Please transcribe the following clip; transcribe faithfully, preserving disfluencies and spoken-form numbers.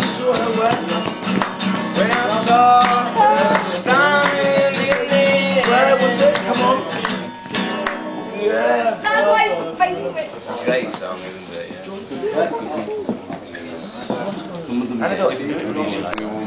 sort of wet. When I saw her standing there, where was it? Come on. Yeah. That's my favourite. It's a great song, isn't it? Yeah. Yeah. And I don't